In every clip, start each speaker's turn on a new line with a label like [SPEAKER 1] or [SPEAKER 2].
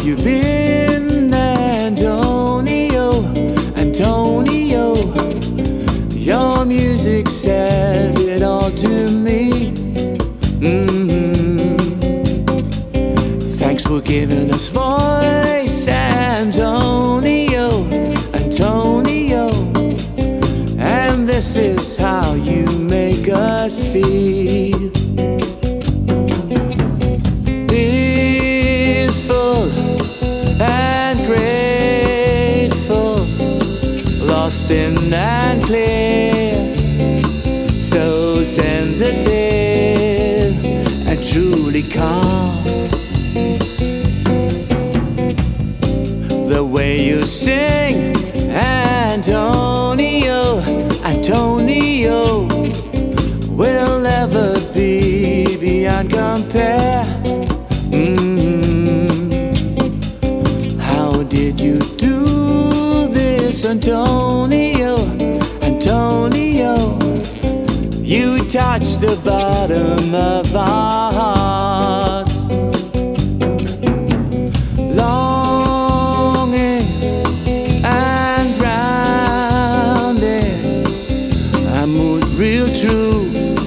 [SPEAKER 1] you been, Antonio? Antonio, your music says it all to me. Thanks for giving us voice, Antonio, Antonio. And this is how you make us feel. Peaceful and grateful, lost in and clear, so sensitive and truly calm. The way you sing, Antonio, Antonio, will never be beyond compare. How did you do this, Antonio, Antonio? You touched the bottom of our hearts. Longing and grounded, a mood real true.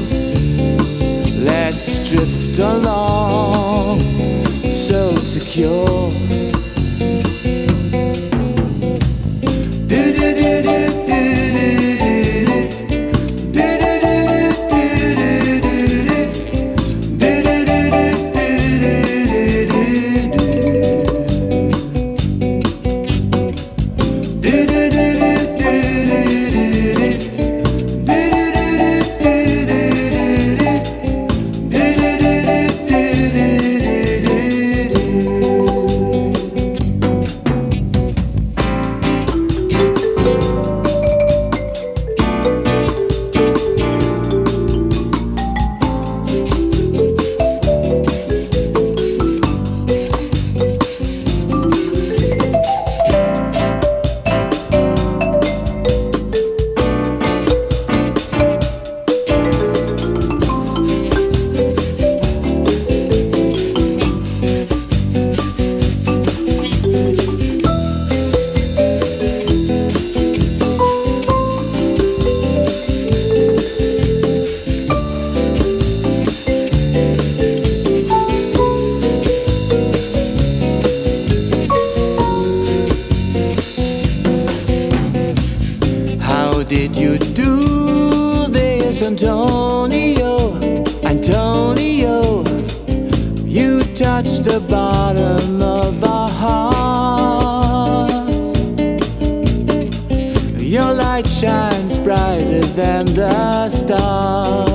[SPEAKER 1] Let's drift along, so secure. How did you do this, Antonio, Antonio? You touched the bottom of our hearts. Your light shines brighter than the stars.